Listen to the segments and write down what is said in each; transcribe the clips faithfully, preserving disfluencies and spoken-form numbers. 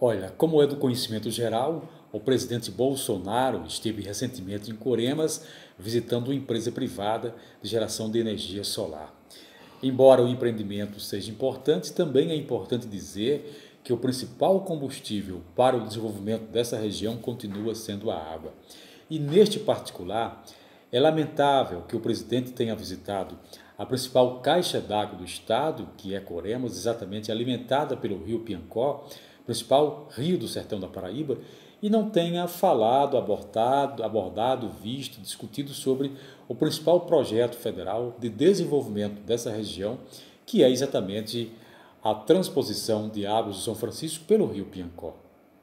Olha, como é do conhecimento geral, o presidente Bolsonaro esteve recentemente em Coremas visitando uma empresa privada de geração de energia solar. Embora o empreendimento seja importante, também é importante dizer que o principal combustível para o desenvolvimento dessa região continua sendo a água. E neste particular, é lamentável que o presidente tenha visitado a principal caixa d'água do estado, que é Coremas, exatamente alimentada pelo rio Piancó, principal rio do sertão da Paraíba, e não tenha falado, abordado, abordado, visto, discutido sobre o principal projeto federal de desenvolvimento dessa região, que é exatamente a transposição de águas do São Francisco pelo rio Piancó.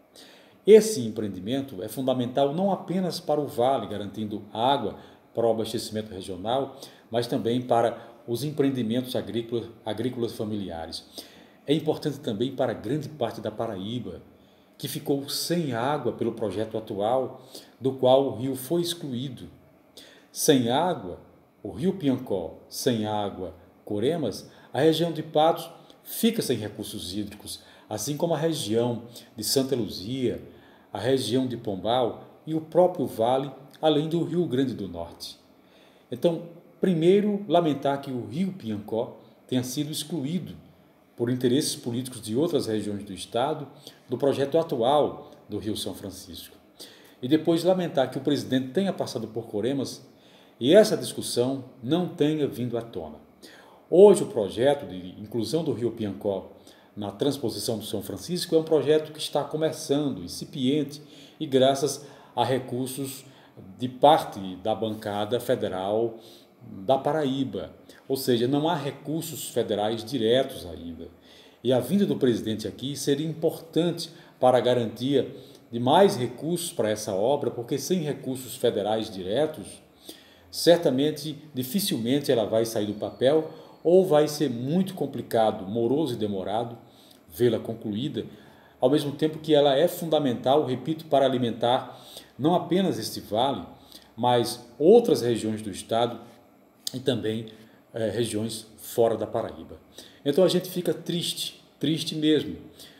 Esse empreendimento é fundamental não apenas para o vale, garantindo água para o abastecimento regional, mas também para os empreendimentos agrícolas, agrícolas familiares. É importante também para grande parte da Paraíba, que ficou sem água pelo projeto atual, do qual o rio foi excluído. Sem água, o rio Piancó, sem água, Coremas, a região de Patos fica sem recursos hídricos, assim como a região de Santa Luzia, a região de Pombal e o próprio vale, além do Rio Grande do Norte. Então, primeiro, lamentar que o rio Piancó tenha sido excluído por interesses políticos de outras regiões do estado do projeto atual do Rio São Francisco. E depois lamentar que o presidente tenha passado por Coremas e essa discussão não tenha vindo à tona. Hoje o projeto de inclusão do Rio Piancó na transposição do São Francisco é um projeto que está começando, incipiente, e graças a recursos de parte da bancada federal da Paraíba, ou seja, não há recursos federais diretos ainda. E a vinda do presidente aqui seria importante para a garantia de mais recursos para essa obra, porque sem recursos federais diretos, certamente, dificilmente ela vai sair do papel ou vai ser muito complicado, moroso e demorado vê-la concluída, ao mesmo tempo que ela é fundamental, repito, para alimentar não apenas este vale, mas outras regiões do estado e também eh, regiões fora da Paraíba. Então a gente fica triste, triste mesmo,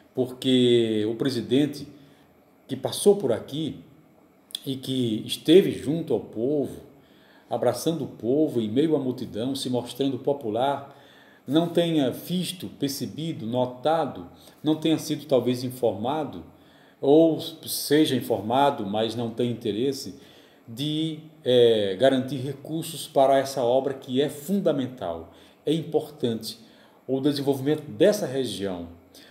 porque o presidente que passou por aqui e que esteve junto ao povo, abraçando o povo em meio à multidão, se mostrando popular, não tenha visto, percebido, notado, não tenha sido talvez informado, ou seja informado, mas não tem interesse de é, garantir recursos para essa obra que é fundamental, é importante. O desenvolvimento dessa região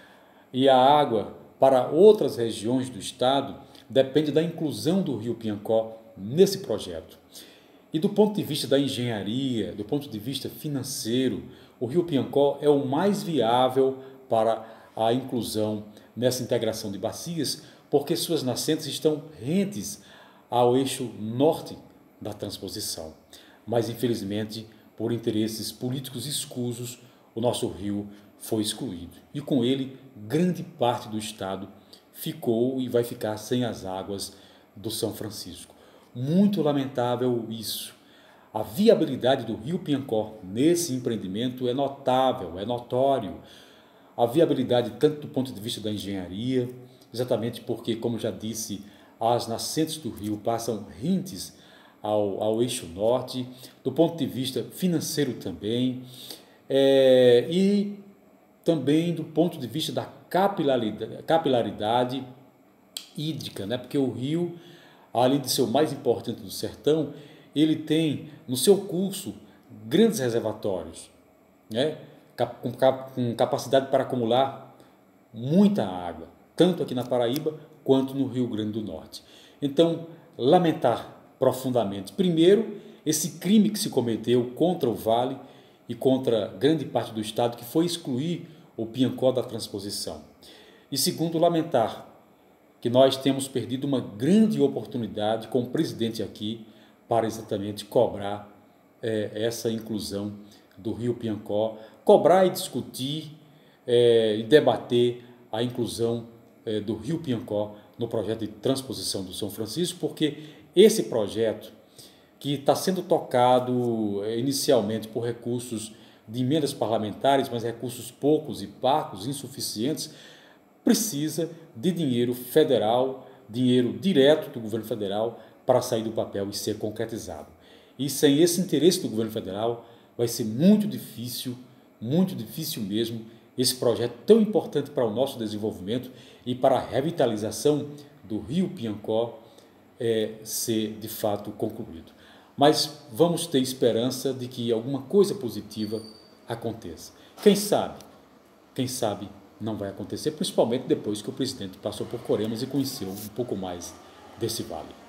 e a água para outras regiões do estado depende da inclusão do rio Piancó nesse projeto. E do ponto de vista da engenharia, do ponto de vista financeiro, o rio Piancó é o mais viável para a inclusão nessa integração de bacias, porque suas nascentes estão rentes ao eixo norte da transposição. Mas, infelizmente, por interesses políticos escusos, o nosso rio foi excluído. E com ele, grande parte do estado ficou e vai ficar sem as águas do São Francisco. Muito lamentável isso. A viabilidade do rio Piancó nesse empreendimento é notável, é notório. A viabilidade tanto do ponto de vista da engenharia, exatamente porque, como já disse, as nascentes do rio passam rentes ao, ao eixo norte, do ponto de vista financeiro também, é, e também do ponto de vista da capilaridade, capilaridade hídrica, né? Porque o rio, além de ser o mais importante do sertão, ele tem no seu curso grandes reservatórios, né? com, com capacidade para acumular muita água, tanto aqui na Paraíba quanto no Rio Grande do Norte. Então, lamentar profundamente, primeiro, esse crime que se cometeu contra o Vale e contra grande parte do estado, que foi excluir o Piancó da transposição. E segundo, lamentar que nós temos perdido uma grande oportunidade com o presidente aqui para exatamente cobrar é, essa inclusão do rio Piancó, cobrar e discutir é, e debater a inclusão é, do rio Piancó no projeto de transposição do São Francisco, porque esse projeto, que está sendo tocado é, inicialmente por recursos de emendas parlamentares, mas recursos poucos e parcos, insuficientes, precisa de dinheiro federal, dinheiro direto do governo federal para sair do papel e ser concretizado. E sem esse interesse do governo federal, vai ser muito difícil, muito difícil mesmo, esse projeto tão importante para o nosso desenvolvimento e para a revitalização do Rio Piancó é, ser de fato concluído. Mas vamos ter esperança de que alguma coisa positiva aconteça. Quem sabe, quem sabe não vai acontecer, principalmente depois que o presidente passou por Coremas e conheceu um pouco mais desse vale.